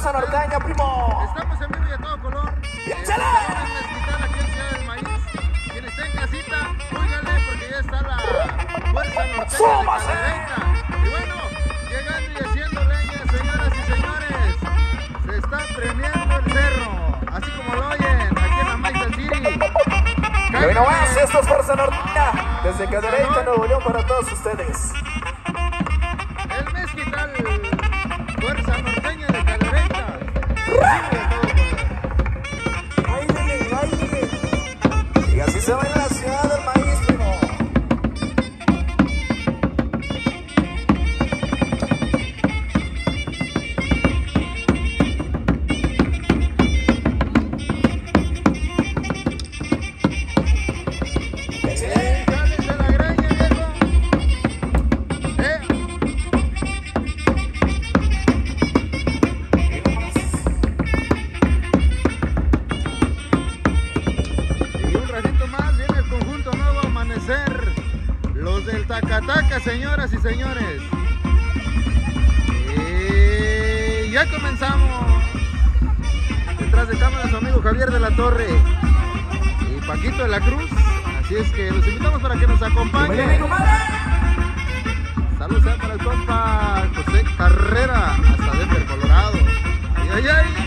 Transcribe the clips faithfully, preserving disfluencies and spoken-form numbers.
Fuerza Norteña, primo. Estamos en vivo y a todo color. ¡Échale! Eh, en Mezquital, aquí en Ciudad del Maíz. Quien esté en casita, óigale porque ya está la Fuerza Norteña de Cadereyta. Y bueno, llegando y haciendo leña, señoras y señores. Se está premiando el cerro, así como lo oyen, aquí en la Maiza City. Y hoy no más, esto es Fuerza Norteña, desde Cadereyta, Nuevo León, para todos ustedes. El Mezquital, Fuerza Norteña de Cadereyta. ¡Baile, baile! Y así se baila la Ciudad del Maíz, primo. Cálense la greña, viejo. Eh. Y un ratito más viene el conjunto Nuevo Amanecer, los del Tacataca, señoras y señores. Y ya comenzamos. Detrás de cámara su amigo Javier de la Torre y Paquito de la Cruz. Así es que los invitamos para que nos acompañen. Saludos sea para el compa José Carrera hasta Denver, Colorado. Ay, ay, ay.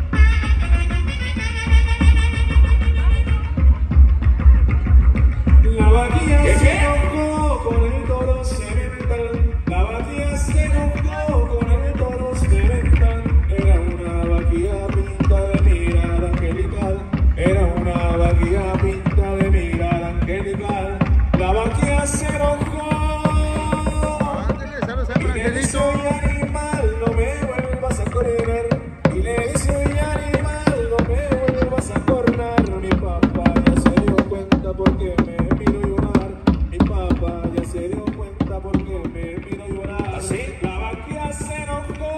La vaquilla se enojó con el toro cemental. La vaquilla se enojó con el toro cemental. Era una vaquilla pinta de mirada angelical. Era una vaquilla pinta de mirada angelical. La vaquilla se enojó. Ándale, saludos sea para Y le dice: Angelito. oye, animal, no me vuelvas a correr. Y le dice: oye, animal, no me vuelvas a correr. Mi papá ya se dio cuenta porque me miro llorar. Mi papá ya se dio cuenta porque me miro llorar. ¿Así? La vaquilla se enojó.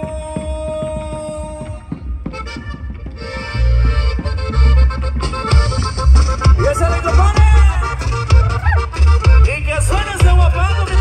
¡Y ese le compone! ¡Y que suene ese guapango,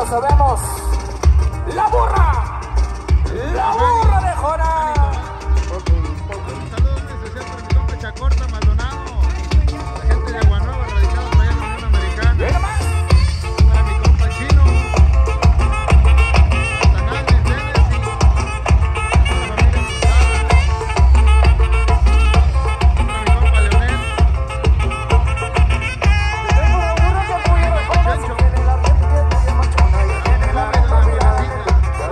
sabemos. La burra. La burra de Jona. Un saludo muy especial para mi compa Chacorta Maldonado, la gente de Aguanueva, radicada por allá en la Unión Americana. Llega más. Para mi compa Chino, Satanás de Tennessee, la familia Cruzada. Para mi compa Leonel. Tengo una burra que apoya la copa. Tiene la red, tiene machona y tiene la red.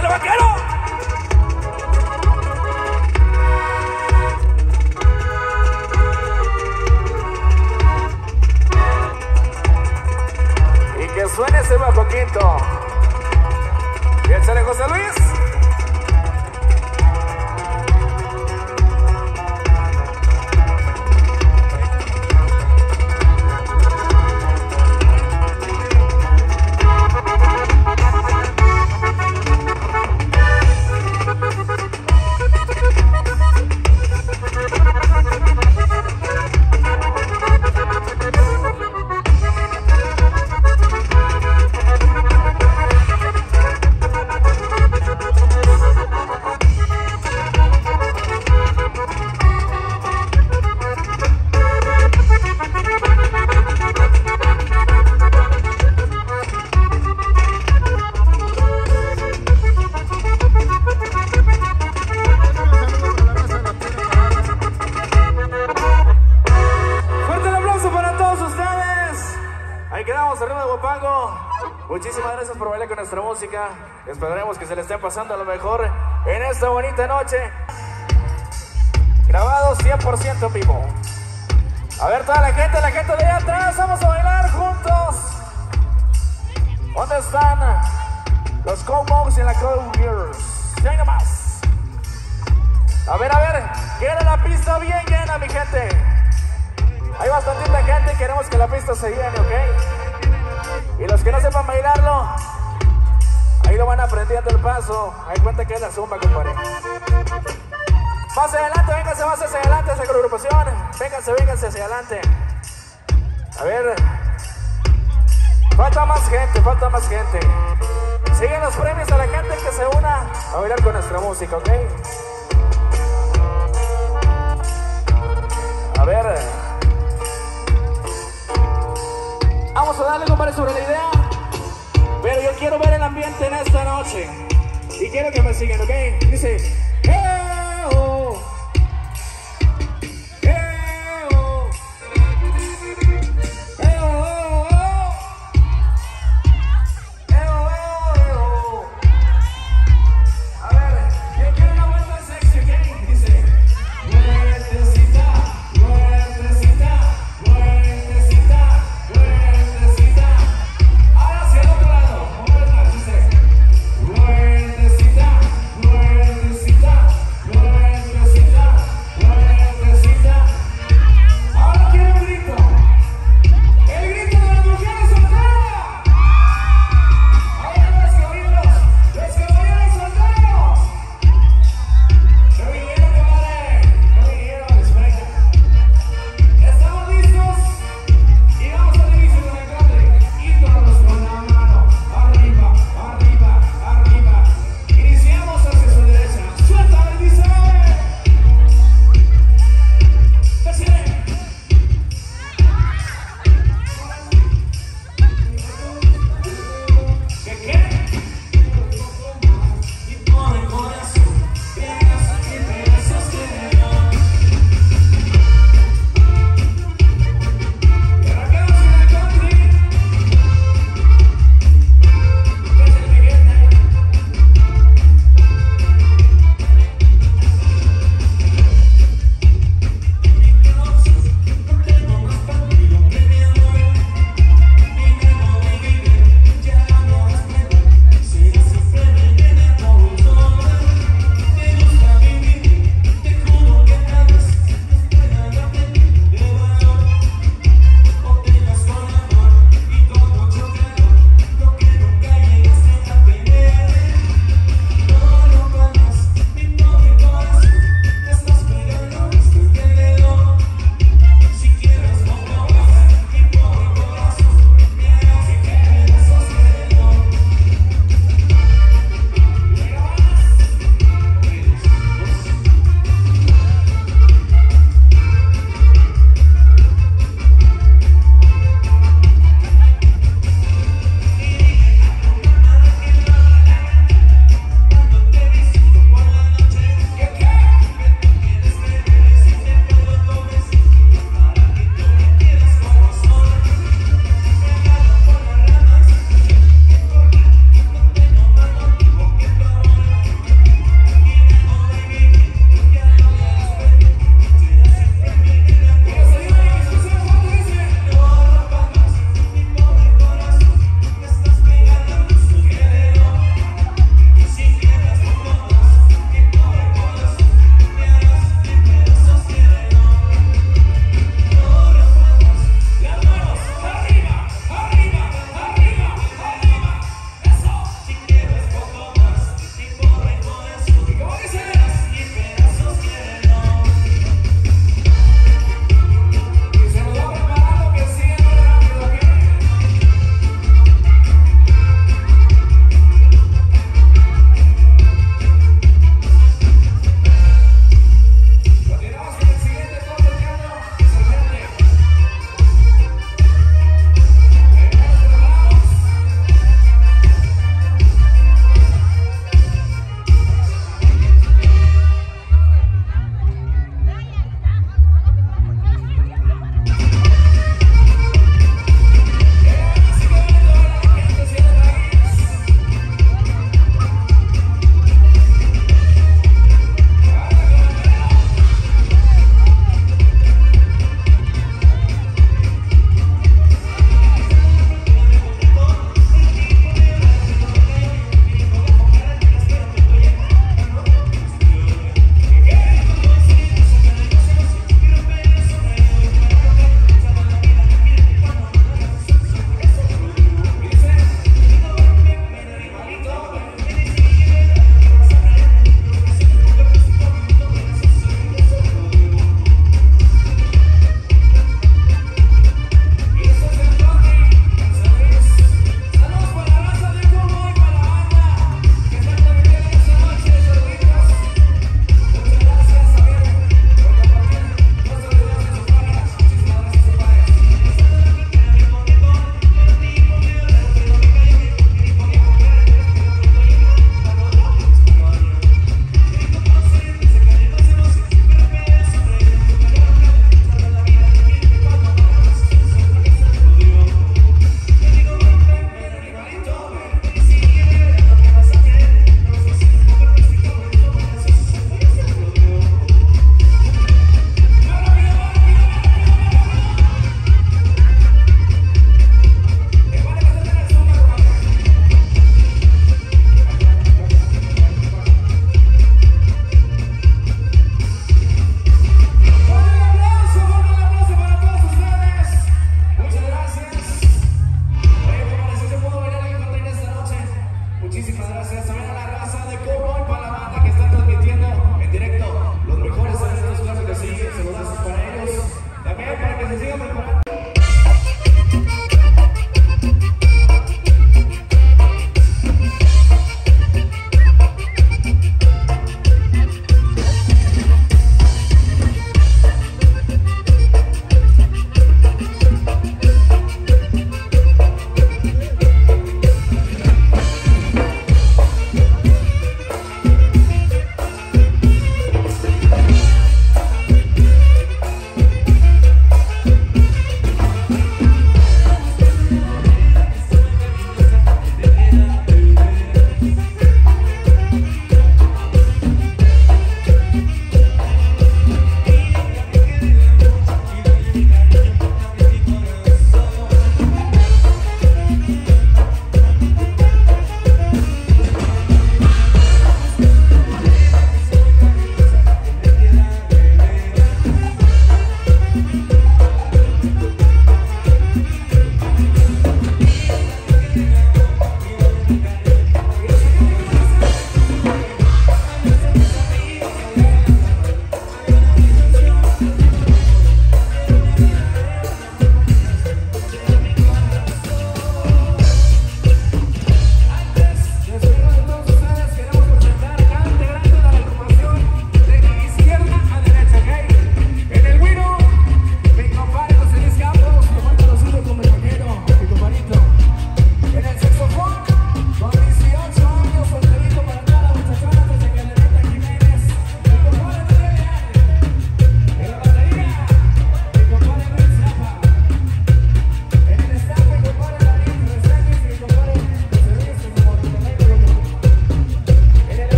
¡Échale, vaquero! Y que suene ese bajo quinto. Y échale, José Luis. Muchísimas gracias por bailar con nuestra música. Esperaremos que se le estén pasando a lo mejor en esta bonita noche. Grabado cien por ciento en vivo. A ver, toda la gente, la gente de allá atrás, vamos a bailar juntos. ¿Dónde están los Cowboys y la Cowgirls? Venga más. A ver, a ver, quiere la pista bien llena, mi gente. Hay bastantita gente y queremos que la pista se llene, ¿ok? Y los que no sepan bailarlo, ahí lo van aprendiendo el paso. Hay cuenta que es la zumba, compadre. Más adelante, vénganse más hacia adelante hacia la agrupación. Vénganse, vénganse hacia adelante. A ver. Falta más gente, falta más gente. Siguen los premios a la gente que se una a bailar con nuestra música, ¿ok? A ver. Vamos a darle, compadre, sobre la idea. Pero yo quiero ver el ambiente en esta noche. Y quiero que me sigan, ¿ok? Dice... ¡Hey!